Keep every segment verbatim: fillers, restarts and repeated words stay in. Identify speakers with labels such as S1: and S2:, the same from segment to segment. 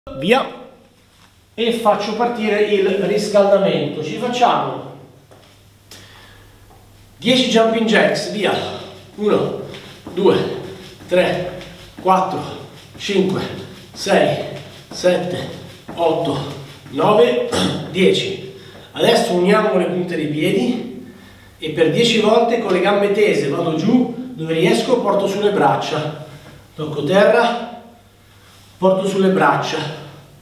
S1: Via, e faccio partire il riscaldamento. Ci facciamo dieci jumping jacks, via. Uno, due, tre, quattro, cinque, sei, sette, otto, nove, dieci. Adesso uniamo le punte dei piedi e per dieci volte con le gambe tese vado giù, dove riesco porto sulle braccia, tocco terra, porto sulle braccia.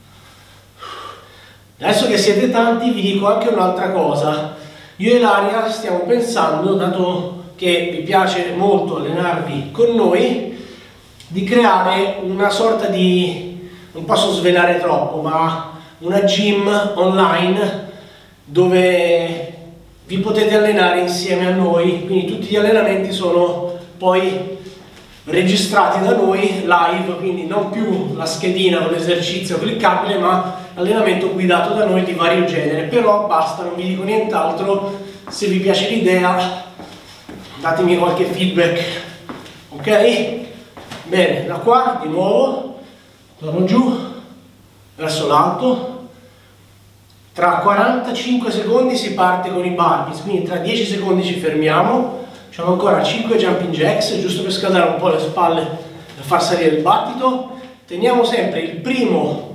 S1: Adesso che siete tanti vi dico anche un'altra cosa. Io e Ilaria stiamo pensando, dato che vi piace molto allenarvi con noi, di creare una sorta di, non posso svelare troppo, ma una gym online dove vi potete allenare insieme a noi. Quindi tutti gli allenamenti sono poi registrati da noi live, quindi non più la schedina con l'esercizio cliccabile, ma allenamento guidato da noi di vario genere. Però basta, non vi dico nient'altro. Se vi piace l'idea datemi qualche feedback, ok? Bene, da qua di nuovo torno giù verso l'alto. Tra quarantacinque secondi si parte con i burpees, quindi tra dieci secondi ci fermiamo. Facciamo ancora cinque jumping jacks, giusto per scaldare un po' le spalle per far salire il battito. Teniamo sempre il primo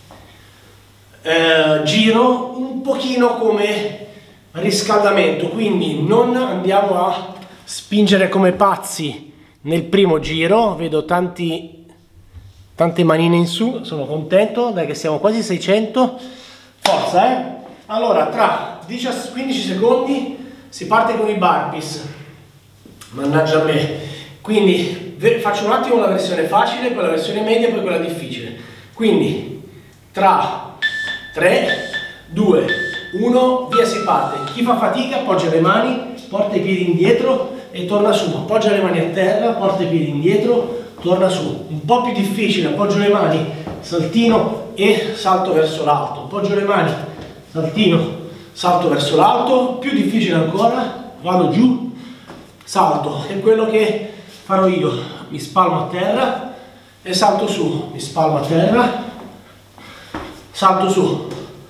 S1: eh, giro un pochino come riscaldamento, quindi non andiamo a spingere come pazzi nel primo giro. Vedo tanti, tante manine in su, sono contento, dai che siamo quasi seicento. Forza, eh! Allora, tra quindici secondi si parte con i burpees. Mannaggia a me. Quindi faccio un attimo la versione facile, poi la versione media, poi quella difficile. Quindi tra tre, due, uno, via si parte. Chi fa fatica appoggia le mani, porta i piedi indietro e torna su. Appoggia le mani a terra, porta i piedi indietro, torna su. Un po' più difficile, appoggio le mani, saltino e salto verso l'alto. Appoggio le mani, saltino, salto verso l'alto. Più difficile ancora, vado giù, salto, è quello che farò io. Mi spalmo a terra e salto su, mi spalmo a terra, salto su,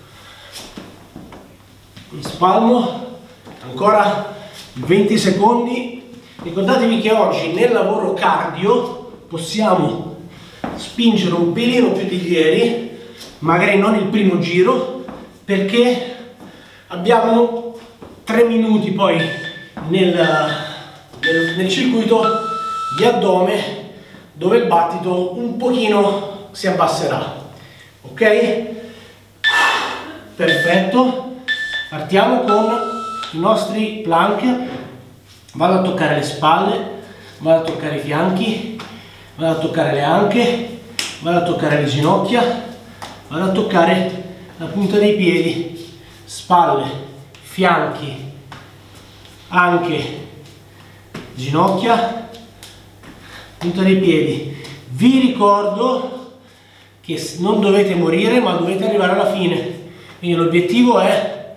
S1: mi spalmo, ancora venti secondi. Ricordatevi che oggi nel lavoro cardio possiamo spingere un pelino più di ieri, magari non il primo giro, perché abbiamo tre minuti poi nel Nel, nel circuito di addome, dove il battito un pochino si abbasserà, ok? Perfetto. Partiamo con i nostri plank. Vado a toccare le spalle, vado a toccare i fianchi, vado a toccare le anche, vado a toccare le ginocchia, vado a toccare la punta dei piedi, spalle, fianchi, anche, ginocchia, punta dei piedi. Vi ricordo che non dovete morire, ma dovete arrivare alla fine. Quindi l'obiettivo è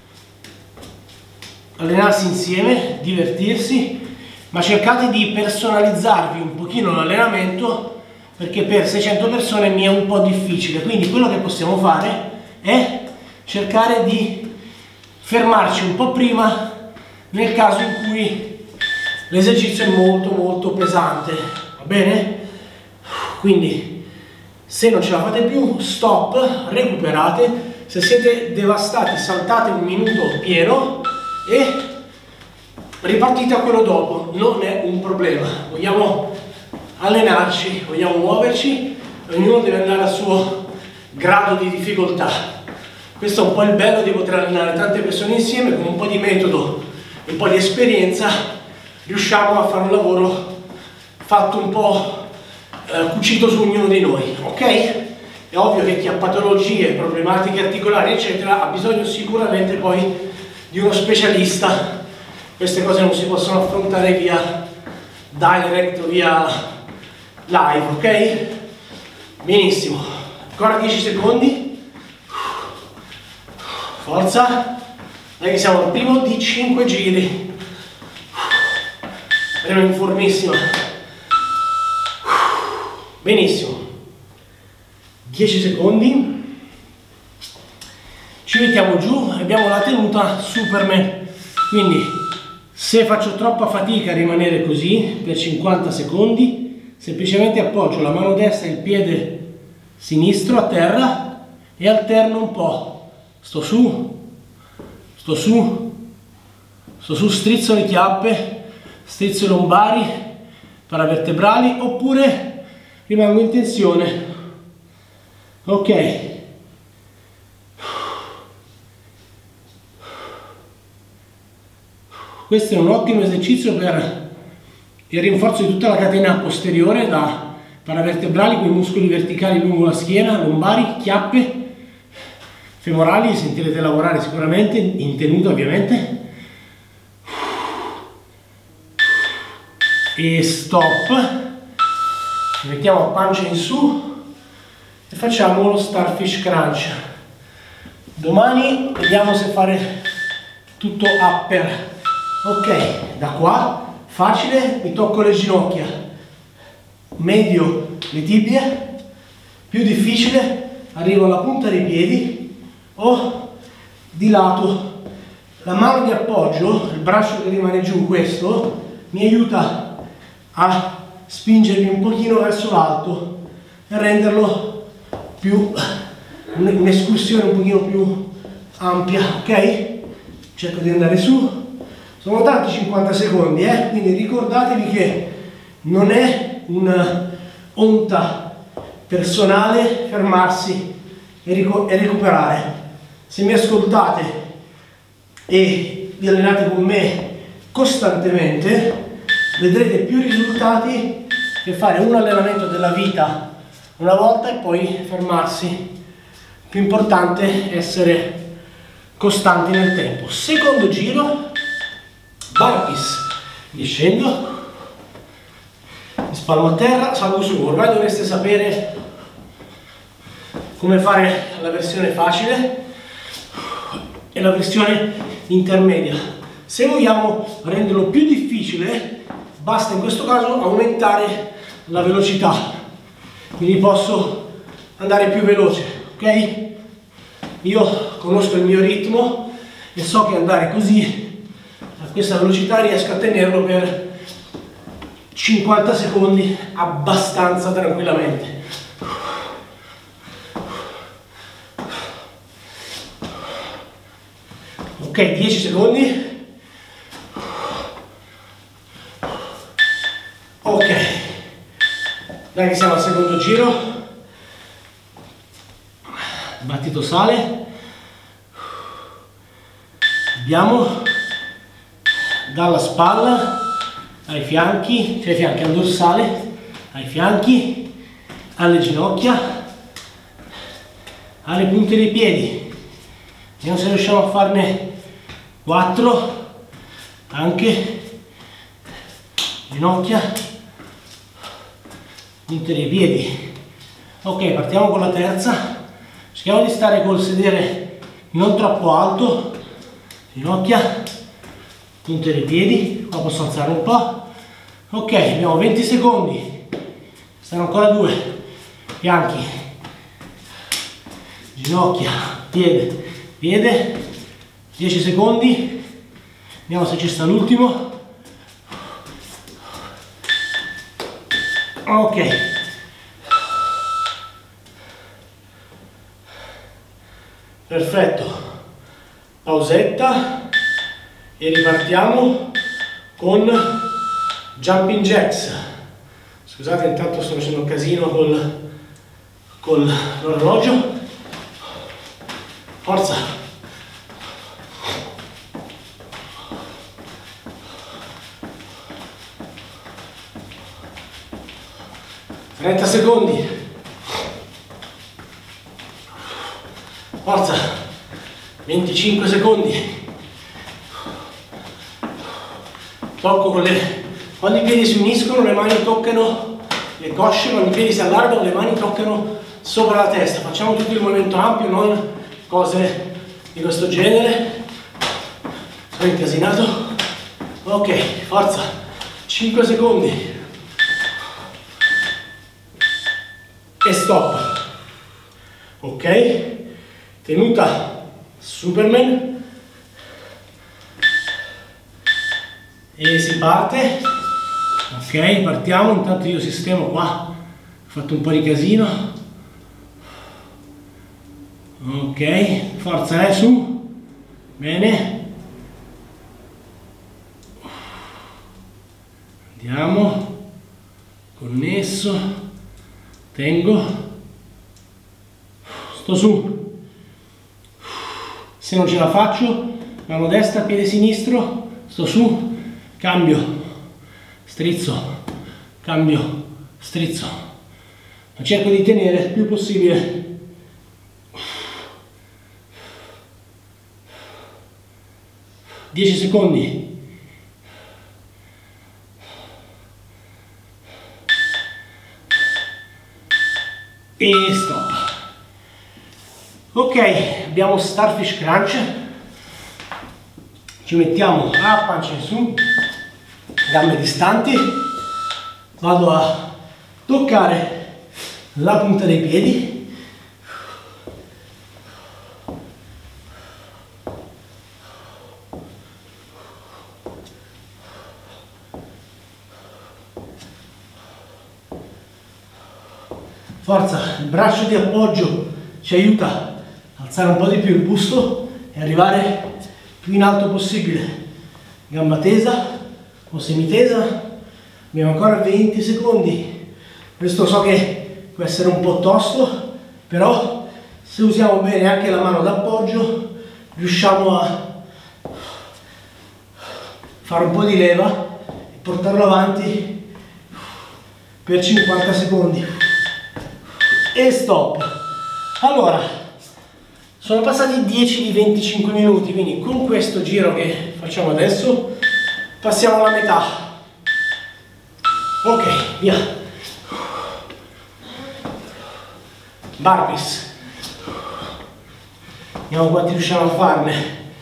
S1: allenarsi insieme, divertirsi, ma cercate di personalizzarvi un pochino l'allenamento, perché per seicento persone mi è un po' difficile. Quindi quello che possiamo fare è cercare di fermarci un po' prima nel caso in cui l'esercizio è molto molto pesante, va bene? Quindi se non ce la fate più, stop, recuperate. Se siete devastati, saltate un minuto pieno e ripartite a quello dopo, non è un problema. Vogliamo allenarci, vogliamo muoverci, ognuno deve andare al suo grado di difficoltà. Questo è un po' il bello di poter allenare tante persone insieme. Con un po' di metodo e un po' di esperienza riusciamo a fare un lavoro fatto un po' eh, cucito su ognuno di noi, ok? È ovvio che chi ha patologie, problematiche articolari eccetera ha bisogno sicuramente poi di uno specialista. Queste cose non si possono affrontare via direct o via live, ok? Benissimo, ancora dieci secondi, forza, dai che siamo al primo di cinque giri. Ero in formissima. Benissimo. dieci secondi, ci mettiamo giù e abbiamo la tenuta Superman. Quindi se faccio troppa fatica a rimanere così per cinquanta secondi, semplicemente appoggio la mano destra e il piede sinistro a terra e alterno un po', sto su, sto su, sto su, strizzo le chiappe, strizzo i lombari, paravertebrali, oppure rimango in tensione. Ok, questo è un ottimo esercizio per il rinforzo di tutta la catena posteriore, da paravertebrali, quei muscoli verticali lungo la schiena, lombari, chiappe, femorali, li sentirete lavorare sicuramente, in tenuta ovviamente. E stop, ci mettiamo a pancia in su e facciamo lo Starfish Crunch. Domani vediamo se fare tutto upper. Ok, da qua facile, mi tocco le ginocchia, medio le tibie, più difficile arrivo alla punta dei piedi o di lato. La mano di appoggio, il braccio che rimane giù, questo mi aiuta a spingermi un pochino verso l'alto e renderlo più un'escursione un pochino più ampia. Ok, cerco di andare su. Sono tanti cinquanta secondi, eh? Quindi ricordatevi che non è un'onta personale fermarsi e, e recuperare. Se mi ascoltate e vi allenate con me costantemente, vedrete più risultati che fare un allenamento della vita una volta e poi fermarsi. Più importante è essere costanti nel tempo. Secondo giro, burpees, mi scendo, mi spalmo a terra, salgo su. Ormai dovreste sapere come fare la versione facile e la versione intermedia. Se vogliamo renderlo più difficile, basta in questo caso aumentare la velocità, quindi posso andare più veloce, ok? Io conosco il mio ritmo e so che andare così a questa velocità riesco a tenerlo per cinquanta secondi abbastanza tranquillamente. Ok, dieci secondi. Ok, dai che siamo al secondo giro, il battito sale, abbiamo dalla spalla ai fianchi, cioè ai fianchi al dorsale, ai fianchi, alle ginocchia, alle punte dei piedi. Vediamo se riusciamo a farne quattro, anche ginocchia, punte dei piedi. Ok, partiamo con la terza. Cerchiamo di stare col sedere non troppo alto, ginocchia, punte dei piedi. Qua posso alzare un po'. Ok, abbiamo venti secondi, stanno ancora due, fianchi, ginocchia, piede, piede, dieci secondi. Vediamo se ci sta l'ultimo. Ok, perfetto, pausetta e ripartiamo con jumping jacks. Scusate, intanto sto facendo un casino col, con l'orologio. Forza, trenta secondi, forza, venticinque secondi, tocco con le, quando i piedi si uniscono le mani toccano le cosce, quando i piedi si allargano le mani toccano sopra la testa, facciamo tutto il movimento ampio, non cose di questo genere. Sono incasinato. Ok, forza, cinque secondi. E stop. ok? Tenuta Superman e si parte. Ok, partiamo. Intanto io sistemo qua, ho fatto un po' di casino. Ok, forza, eh, su, bene, andiamo, connesso, tengo, sto su. Se non ce la faccio, mano destra, piede sinistro, sto su, cambio, strizzo, cambio, strizzo, ma cerco di tenere il più possibile. dieci secondi. E stop. Ok, abbiamo Starfish Crunch. Ci mettiamo a pancia in su, gambe distanti. Vado a toccare la punta dei piedi. Forza, il braccio di appoggio ci aiuta a alzare un po' di più il busto e arrivare più in alto possibile. Gamba tesa o semitesa. Abbiamo ancora venti secondi. Questo so che può essere un po' tosto, però se usiamo bene anche la mano d'appoggio riusciamo a fare un po' di leva e portarlo avanti per cinquanta secondi. E stop. Allora, sono passati dieci di venticinque minuti, quindi con questo giro che facciamo adesso passiamo alla metà. Ok, via. Burpees. Vediamo quanti riusciamo a farne.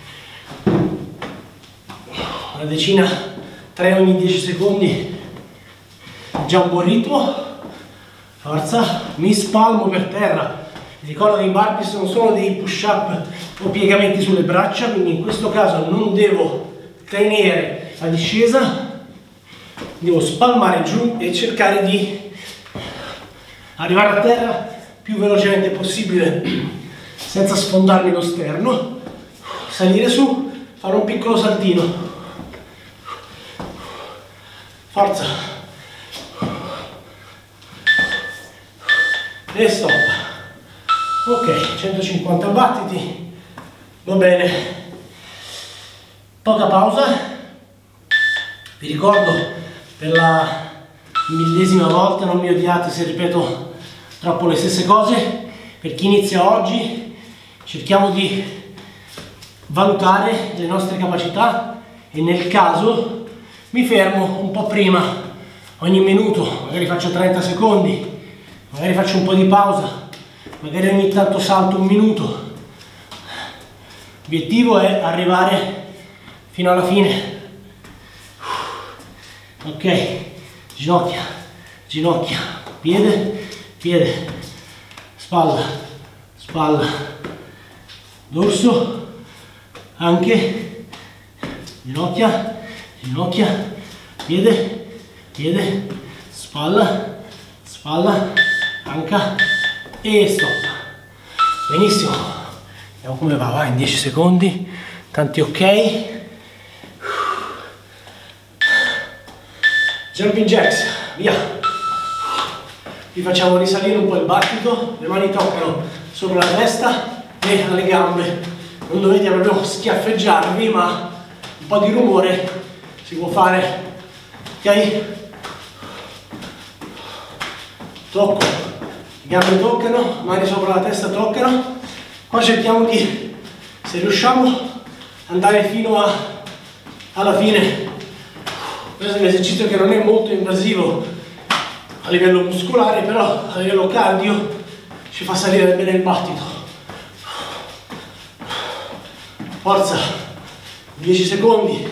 S1: Una decina, tre ogni dieci secondi. Già un buon ritmo. Forza, mi spalmo per terra. Vi ricordo che i burpees non sono dei push up o piegamenti sulle braccia, quindi in questo caso non devo tenere la discesa, devo spalmare giù e cercare di arrivare a terra più velocemente possibile senza sfondarmi lo sterno, salire su, fare un piccolo saltino. Forza. E stop. Ok, centocinquanta battiti, va bene. Poca pausa. Vi ricordo per la millesima volta, non mi odiate se ripeto troppo le stesse cose, per chi inizia oggi cerchiamo di valutare le nostre capacità e nel caso mi fermo un po' prima, ogni minuto, magari faccio trenta secondi. Magari faccio un po' di pausa, magari ogni tanto salto un minuto. L'obiettivo è arrivare fino alla fine. Ok, ginocchia, ginocchia, piede, piede, spalla, spalla, dorso, anche, ginocchia, ginocchia, piede, piede, spalla, spalla, anca e stop. Benissimo, vediamo come va, va in dieci secondi, tanti ok. Jumping jacks, via. Vi facciamo risalire un po' il battito, le mani toccano sopra la testa e alle gambe. Non dovete proprio schiaffeggiarvi, ma un po' di rumore si può fare, ok? Tocco, le gambe toccano, mani sopra la testa toccano. Qua cerchiamo di, se riusciamo, andare fino a, alla fine. Questo è un esercizio che non è molto invasivo a livello muscolare, però a livello cardio ci fa salire bene il battito. Forza, dieci secondi.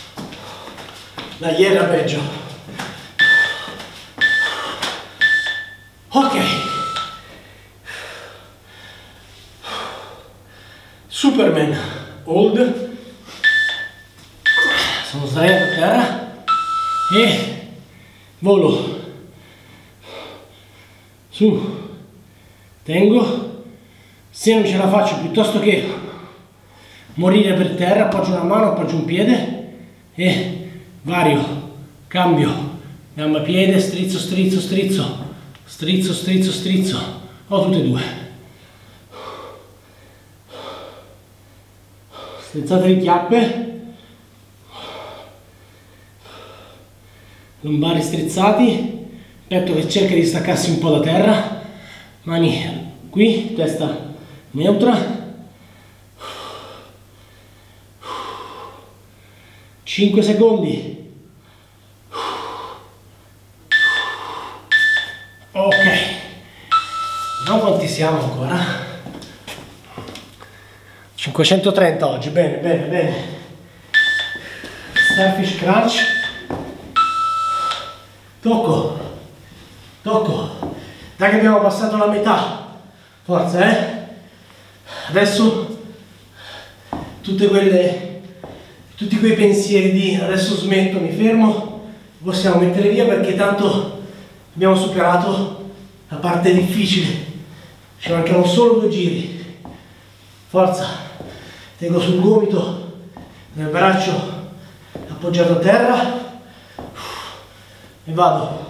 S1: Dai, era peggio. Ok, Superman hold, sono sdraiato a terra e volo su, tengo, se non ce la faccio, piuttosto che morire per terra, appoggio una mano, appoggio un piede e vario, cambio, gamba piede, strizzo, strizzo, strizzo, strizzo, strizzo, strizzo, ho tutte e due. Strizzate le chiappe, lombari strizzati, petto che cerca di staccarsi un po' da terra, mani qui, testa neutra, cinque secondi, ok, vediamo quanti siamo ancora. cinquecentotrenta oggi, bene, bene, bene. Starfish crunch. Tocco, tocco. Dai che abbiamo passato la metà. Forza, eh. Adesso tutte quelle, tutti quei pensieri di adesso smetto, mi fermo, possiamo mettere via perché tanto abbiamo superato la parte difficile. Ci mancano solo due giri. Forza. Tengo sul gomito, nel braccio appoggiato a terra e vado.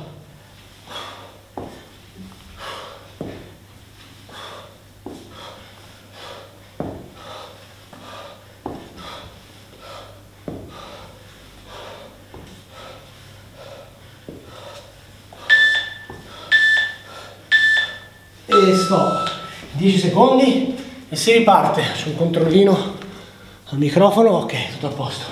S1: E stop. dieci secondi e si riparte. C'è un controllino al microfono, ok, tutto a posto.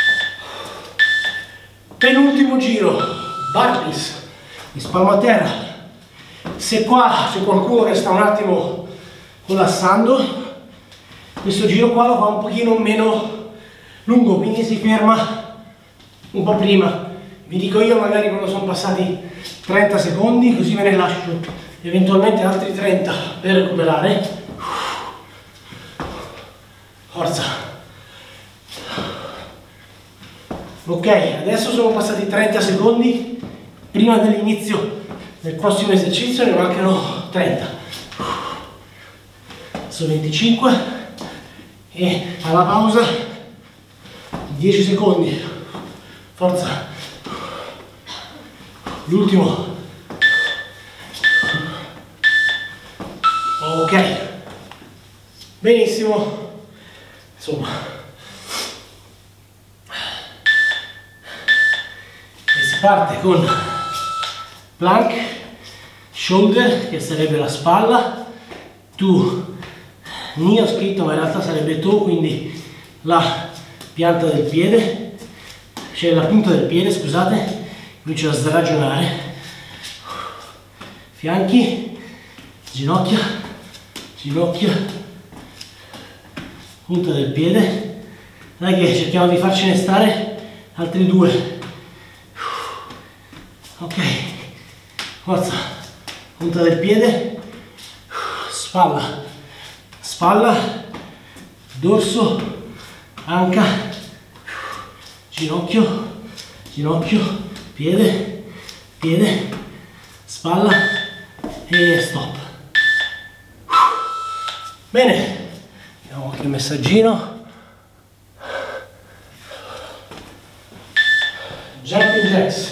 S1: Penultimo giro, burpees, mi spalmo a terra. Se qua c'è qualcuno che sta un attimo collassando, questo giro qua lo fa un pochino meno lungo, quindi si ferma un po' prima. Vi dico io magari quando sono passati trenta secondi, così ve ne lascio eventualmente altri trenta per recuperare. Forza. Ok, adesso sono passati trenta secondi prima dell'inizio del prossimo esercizio, ne mancano trenta. Adesso venticinque e alla pausa dieci secondi. Forza. L'ultimo. Ok. Benissimo. Insomma. Si parte con plank, shoulder, che sarebbe la spalla, to, knee ho scritto ma in realtà sarebbe toe, quindi la pianta del piede, cioè la punta del piede, scusate, comincio a sragionare, fianchi, ginocchia, ginocchia, punta del piede, dai che cerchiamo di farcene stare altri due. Ok, forza, punta del piede, spalla, spalla, dorso, anca, ginocchio, ginocchio, piede, piede, spalla e stop. Bene, vediamo qualche messaggino. Jumping jacks.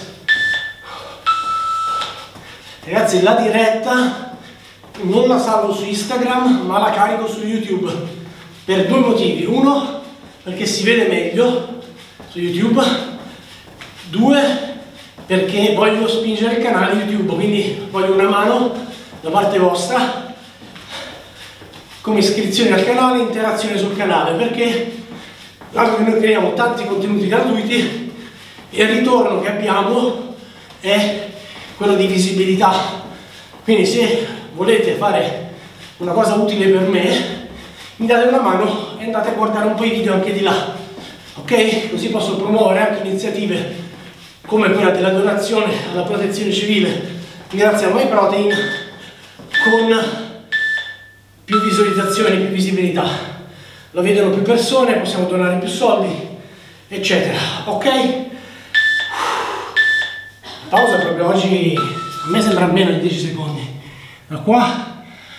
S1: Ragazzi, la diretta non la salvo su Instagram ma la carico su YouTube per due motivi. Uno, perché si vede meglio su YouTube. Due, perché voglio spingere il canale YouTube, quindi voglio una mano da parte vostra come iscrizione al canale, interazione sul canale, perché dato che noi creiamo tanti contenuti gratuiti, il ritorno che abbiamo è quello di visibilità. Quindi se volete fare una cosa utile per me, mi date una mano e andate a guardare un po' i video anche di là, ok? Così posso promuovere anche iniziative come quella della donazione alla protezione civile grazie al My Protein con più visualizzazioni, più visibilità, lo vedono più persone, possiamo donare più soldi, eccetera. Ok? Pausa proprio oggi, a me sembra meno di dieci secondi. Da qua,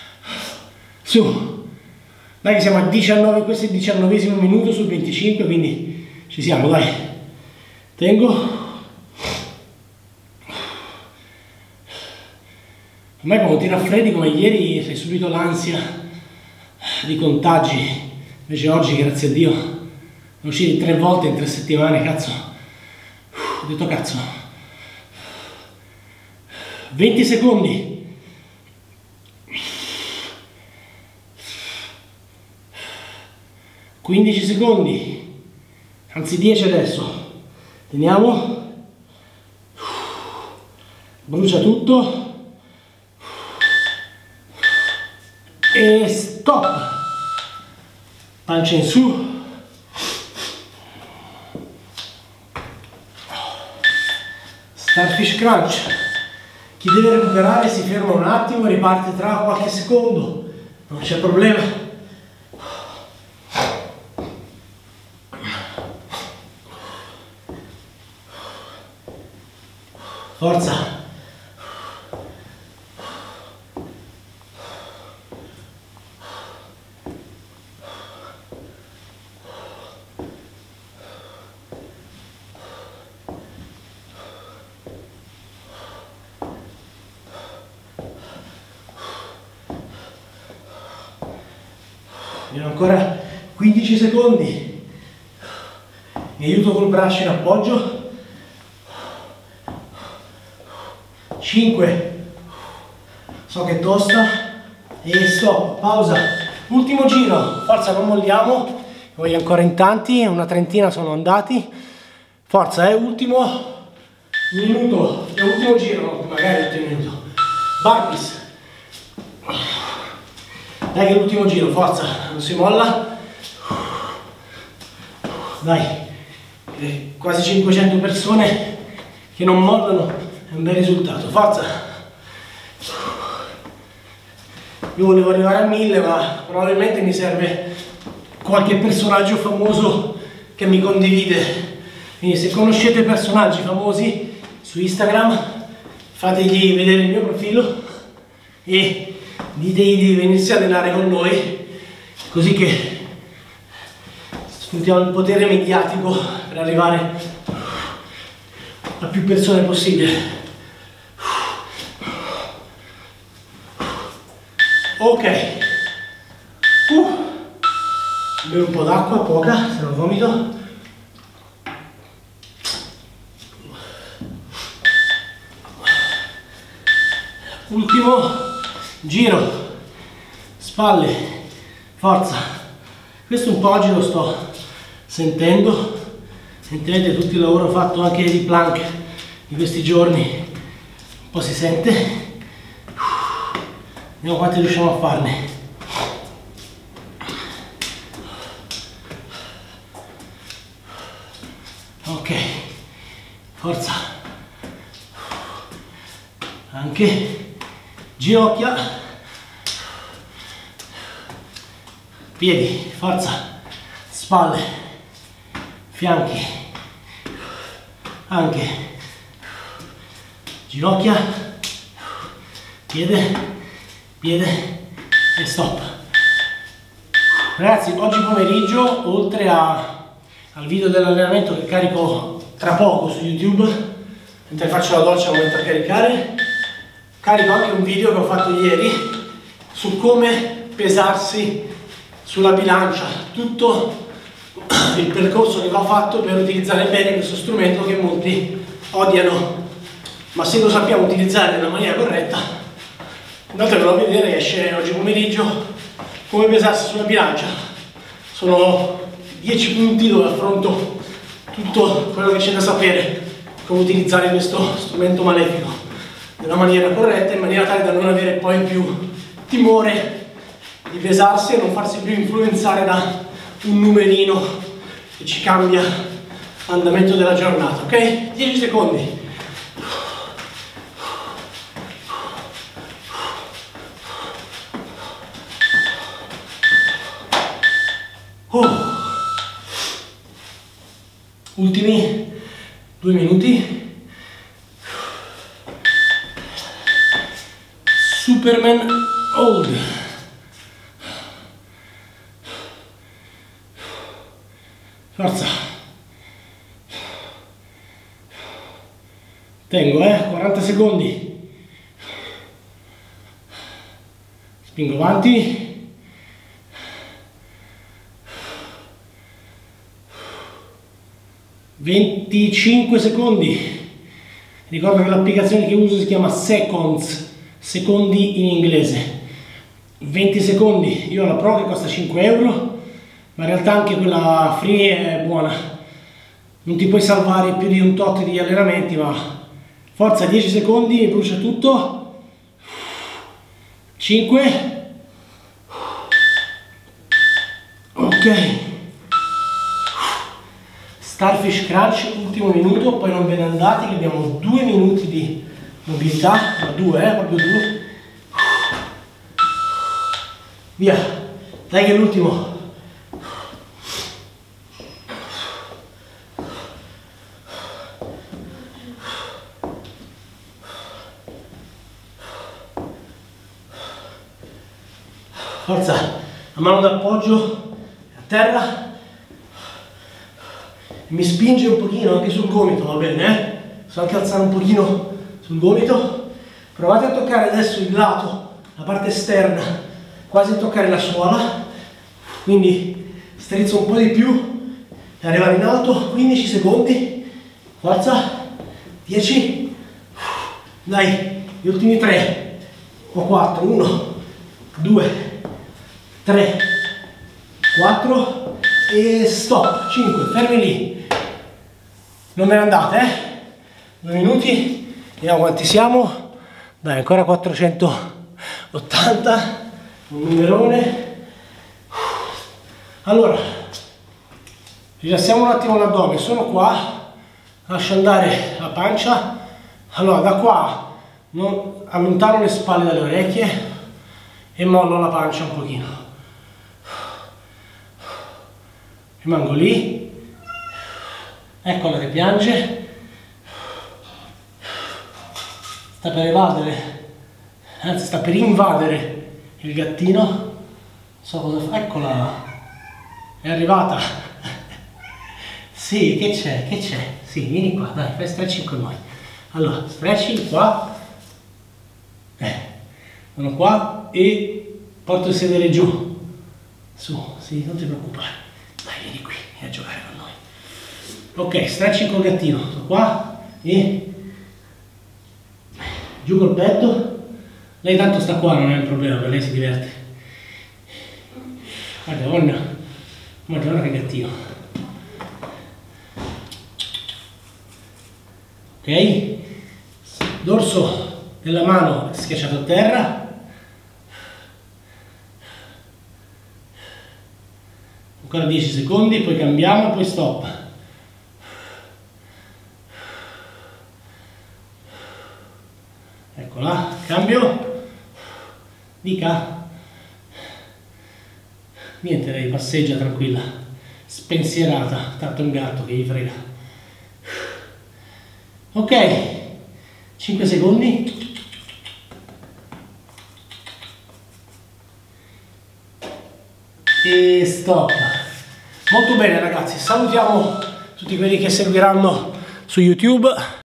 S1: su, dai che siamo a diciannove, questo è il diciannovesimo minuto su venticinque, quindi ci siamo, dai. Tengo. Ormai quando ti raffreddi come ieri sei subito l'ansia di contagi, invece oggi grazie a Dio sono usciti tre volte in tre settimane, cazzo, ho detto cazzo, venti secondi, quindici secondi, anzi dieci adesso, teniamo, brucia tutto. E stop, pancia in su, Starfish Crunch. Chi deve recuperare si ferma un attimo e riparte tra qualche secondo, non c'è problema. Forza. Ancora quindici secondi, mi aiuto col braccio in appoggio, cinque, so che è tosta, e stop, pausa, ultimo giro, forza non molliamo, voglio ancora in tanti, una trentina sono andati, forza, eh, ultimo minuto, è ultimo giro, magari ultimo minuto, burpees. Dai che è l'ultimo giro, forza, non si molla. Dai, eh, quasi cinquecento persone che non mollano, è un bel risultato, forza. Io volevo arrivare a mille, ma probabilmente mi serve qualche personaggio famoso che mi condivide. Quindi se conoscete personaggi famosi su Instagram, fategli vedere il mio profilo e ditegli di venirsi a allenare con noi, così che sfruttiamo il potere mediatico per arrivare a più persone possibile. Ok, uh. bevo un po' d'acqua, poca, se no vomito. Ultimo giro, spalle, forza. Questo un po' oggi lo sto sentendo, sentirete tutto il lavoro fatto anche di plank di questi giorni, un po' si sente. Vediamo quanti riusciamo a farne. Ok, forza, anche ginocchia, piedi, forza, spalle, fianchi, anche ginocchia, piede, piede e stop. Ragazzi, oggi pomeriggio, oltre a, al video dell'allenamento che carico tra poco su YouTube, mentre faccio la doccia lo metto a caricare, carico anche un video che ho fatto ieri su come pesarsi sulla bilancia, tutto il percorso che ho fatto per utilizzare bene questo strumento che molti odiano, ma se lo sappiamo utilizzare nella maniera corretta, andatevelo a vedere, che esce oggi pomeriggio, come pesarsi sulla bilancia. Sono dieci punti dove affronto tutto quello che c'è da sapere, come utilizzare questo strumento malefico nella maniera corretta, in maniera tale da non avere poi più timore di pesarsi e non farsi più influenzare da un numerino che ci cambia l'andamento della giornata, ok? dieci secondi. Oh. Ultimi due minuti. Superman hold. Forza. Tengo, eh, quaranta secondi. Spingo avanti. venticinque secondi. Ricordo che l'applicazione che uso si chiama Seconds, secondi in inglese. venti secondi. Io ho la Pro che costa cinque euro, ma in realtà anche quella free è buona. Non ti puoi salvare più di un tot di allenamenti, ma forza, dieci secondi e brucia tutto. cinque. Ok. Starfish Crunch, ultimo minuto, poi non ve ne andate che abbiamo due minuti di mobilità, ma due, eh, proprio due. Via, dai che è l'ultimo. Forza, la mano d'appoggio a terra. Mi spinge un pochino anche sul gomito, va bene? Eh? So anche alzare un pochino sul gomito. Provate a toccare adesso il lato, la parte esterna, quasi a toccare la suola. Quindi strizzo un po' di più e arrivare in alto. quindici secondi. Forza. dieci. Dai, gli ultimi tre o quattro. uno, due, tre, quattro e stop. cinque. Fermi lì. Non me ne andate, eh? Due minuti, vediamo quanti siamo. Dai, ancora quattrocentottanta, un numerone. Allora, rilassiamo un attimo l'addome, sono qua, lascio andare la pancia. Allora, da qua non, allontano le spalle dalle orecchie e mollo la pancia un pochino. Rimango lì. Eccola che piange, sta per evadere, anzi sta per invadere il gattino, non so cosa fa, eccola, è arrivata. Sì, che c'è, che c'è, sì, vieni qua, dai, fai stretching con noi. Allora, stretching qua, eh, sono qua e porto il sedere giù, su, sì, non ti preoccupare, dai, vieni qui, vieni a giocare con noi. Ok, stretching col gattino, sto qua e giù col petto. Lei tanto sta qua, non è un problema, per lei si diverte. Guarda, guarda, guarda, guarda che gattino. Ok, dorso della mano schiacciato a terra. Ancora dieci secondi, poi cambiamo, poi stop. Eccola, cambio, dica, niente, lei passeggia tranquilla, spensierata, tanto un gatto che gli frega. Ok, cinque secondi, e stop. Molto bene ragazzi, salutiamo tutti quelli che seguiranno su YouTube.